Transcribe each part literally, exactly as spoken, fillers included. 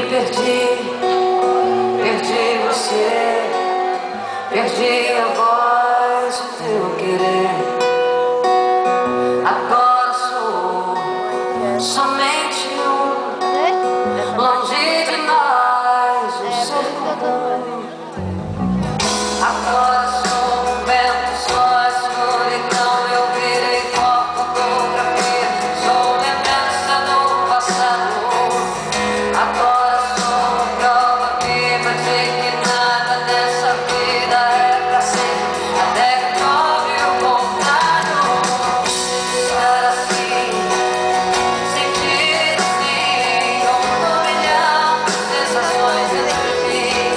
perdi, perdi você, perdi a voz do teu querer. Agora sou somente um, longe demais um ser comum. Agora sou um vento, só a solidão. Eu virei pó, fotografia, sou lembrança do passado. Agora sou prova viva de que nada nessa vida é pra sempre, até que prove o contrário. Estar assim, sentir assim, um milhão de sensações dentro de mim.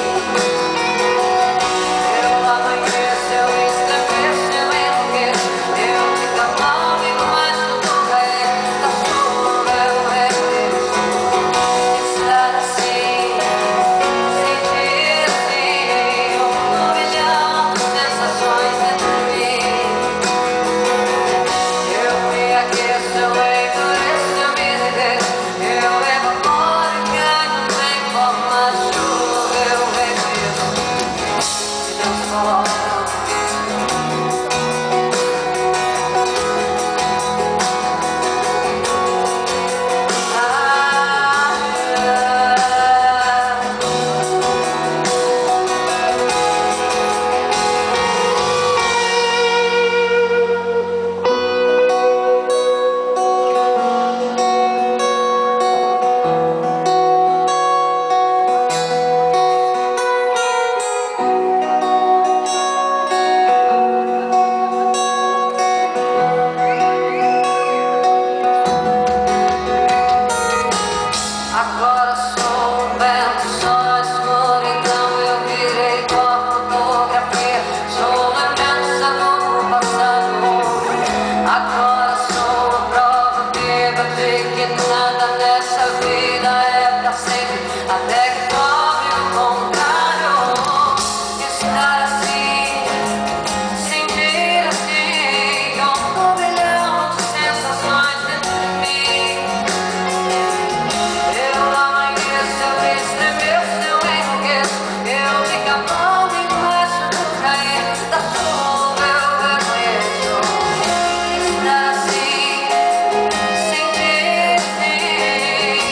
Eu amanheço, eu estremeço, eu enlouqueço, eu fico comigo, mas tudo é da chuva, eu reconheço. Estar assim, sentir assim, um milhão de sensações dentro de mim. Eu me aqueço, eu endureço, eu me derreto, eu evaporo e caio em forma de chuva, eu reconheço. Se transforma. Agora sou um vento, só a escuridão. Eu virei pó, fotografia, sou lembrança do passado. Agora sou a prova viva de que nada nessa vida é pra sempre, até que prove o contrário. Estar assim, sentir assim, com um milhão de sensações dentro de mim. Eu amanheço, eu estremeço, eu enlouqueço, eu me acalmo e começo a cair da chuva, eu reconheço. Estar assim, sentir assim.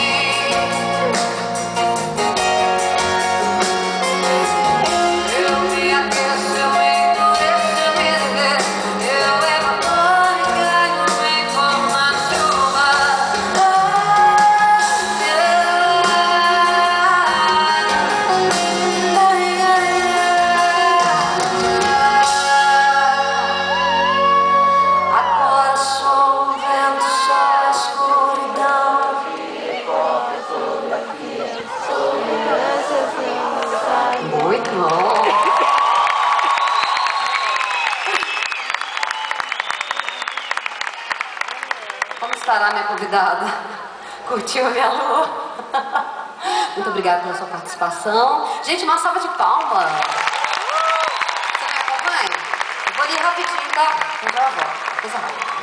Eu me aqueço, eu endureço, eu me derreto, eu evaporo e caio em forma de chuva. Agora sou um vento, só a escuridão. Muito bom. Como estará minha convidada? Curtiu a minha lua? Muito obrigada pela sua participação. Gente, uma salva de palmas. Você me acompanha? Eu vou ali rapidinho, tá? Eu já volto. Coisa rápida.